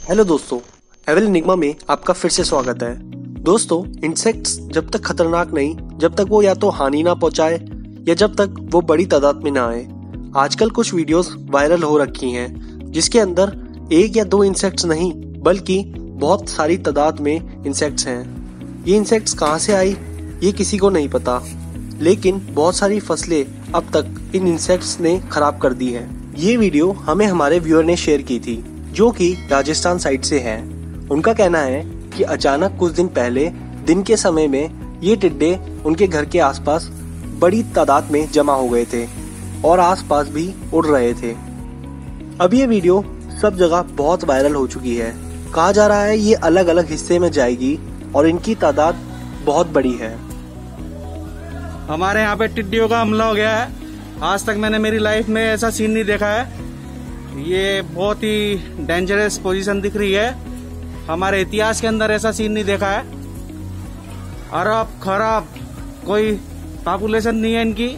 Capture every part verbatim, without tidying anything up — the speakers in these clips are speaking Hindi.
हेलो दोस्तों, एविल एनिग्मा में आपका फिर से स्वागत है। दोस्तों, इंसेक्ट्स जब तक खतरनाक नहीं, जब तक वो या तो हानि ना पहुंचाए या जब तक वो बड़ी तादाद में ना आए। आजकल कुछ वीडियोस वायरल हो रखी हैं जिसके अंदर एक या दो इंसेक्ट्स नहीं बल्कि बहुत सारी तादाद में इंसेक्ट्स हैं। ये इंसेक्ट्स कहाँ से आई ये किसी को नहीं पता, लेकिन बहुत सारी फसलें अब तक इन इंसेक्ट्स ने खराब कर दी है। ये वीडियो हमें हमारे व्यूअर ने शेयर की थी जो कि राजस्थान साइड से है। उनका कहना है कि अचानक कुछ दिन पहले दिन के समय में ये टिड्डे उनके घर के आसपास बड़ी तादाद में जमा हो गए थे और आसपास भी उड़ रहे थे। अब ये वीडियो सब जगह बहुत वायरल हो चुकी है। कहा जा रहा है ये अलग अलग हिस्से में जाएगी और इनकी तादाद बहुत बड़ी है। हमारे यहाँ पे टिड्डियों का हमला हो गया है। आज तक मैंने मेरी लाइफ में ऐसा सीन नहीं देखा है। ये बहुत ही डेंजरस पोजीशन दिख रही है। हमारे इतिहास के अंदर ऐसा सीन नहीं देखा है। अरब खराब कोई पॉपुलेशन नहीं है इनकी।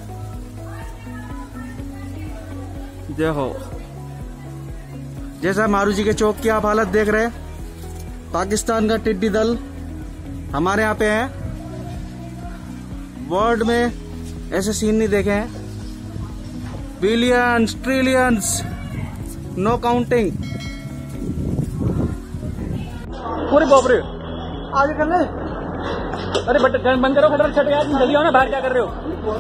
देखो जैसा मारूजी के चौक की आप हालत देख रहे हैं, पाकिस्तान का टिड्डी दल हमारे यहाँ पे है। वर्ल्ड में ऐसे सीन नहीं देखे हैं। Billions trillions no counting. पूरे बाप रे आगे कर ले। अरे बट बंद करो, खतर छट गया, जल्दी आओ ना, बाहर क्या कर रहे हो।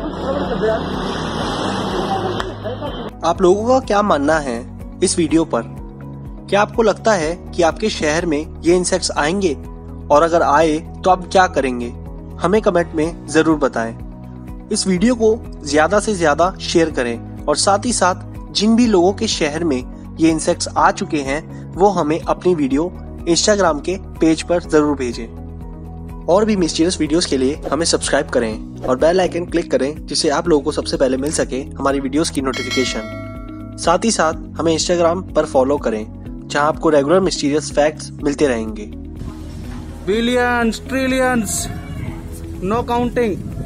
आप लोगों का क्या मानना है इस वीडियो पर? क्या आपको लगता है कि आपके शहर में ये इंसेक्ट्स आएंगे, और अगर आए तो आप क्या करेंगे? हमें कमेंट में जरूर बताएं। इस वीडियो को ज्यादा से ज्यादा शेयर करें और साथ ही साथ जिन भी लोगों के शहर में ये इंसेक्ट्स आ चुके हैं वो हमें अपनी वीडियो इंस्टाग्राम के पेज पर जरूर भेजें। और भी मिस्टीरियस वीडियोस के लिए हमें सब्सक्राइब करें और बेल आइकन क्लिक करें जिससे आप लोगों को सबसे पहले मिल सके हमारी वीडियोस की नोटिफिकेशन। साथ ही साथ हमें इंस्टाग्राम पर फॉलो करें जहां आपको रेगुलर मिस्टीरियस फैक्ट्स मिलते रहेंगे। Billions trillions no counting.